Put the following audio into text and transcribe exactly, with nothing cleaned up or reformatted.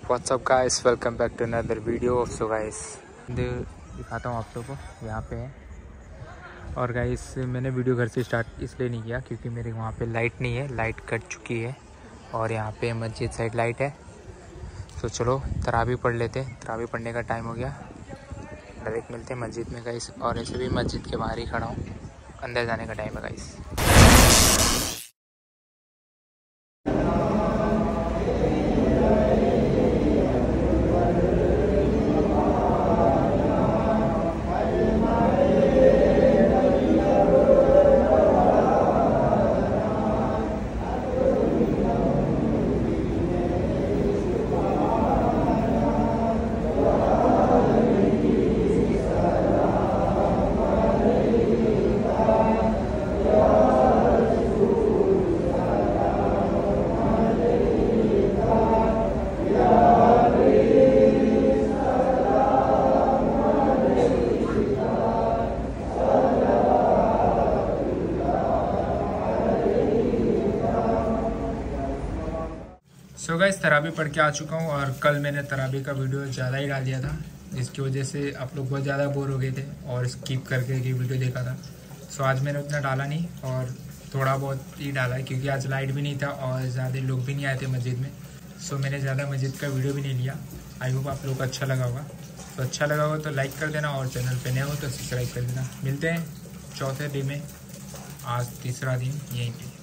WhatsApp guys, welcome back to another video. So guys दिखाता हूँ आप लोगों को, यहाँ पे है। और गाइस मैंने वीडियो घर से स्टार्ट इसलिए नहीं किया क्योंकि मेरे वहाँ पे लाइट नहीं है, लाइट कट चुकी है। और यहाँ पे मस्जिद साइड लाइट है। तो चलो तरावी पढ़ लेते हैं, तरावी पढ़ने का टाइम हो गया। डायरेक्ट मिलते हैं मस्जिद में गाइस। और ऐसे भी मस्जिद के बाहर ही खड़ा हूँ, अंदर जाने का टाइम है गाइस। सो गाइस तरावी पढ़ के आ चुका हूँ। और कल मैंने तरावी का वीडियो ज़्यादा ही डाल दिया था, जिसकी वजह से आप लोग बहुत ज़्यादा बोर हो गए थे और स्किप करके ये वीडियो देखा था। सो आज मैंने उतना डाला नहीं और थोड़ा बहुत ही डाला है क्योंकि आज लाइट भी नहीं था और ज़्यादा लोग भी नहीं आए थे मस्जिद में। सो मैंने ज़्यादा मस्जिद का वीडियो भी नहीं लिया। आई होप आप लोग को अच्छा लगा होगा। तो अच्छा लगा हो तो लाइक कर देना और चैनल पर नए हो तो सब्सक्राइब कर देना। मिलते हैं चौथे डे में, आज तीसरा दिन यहीं पर।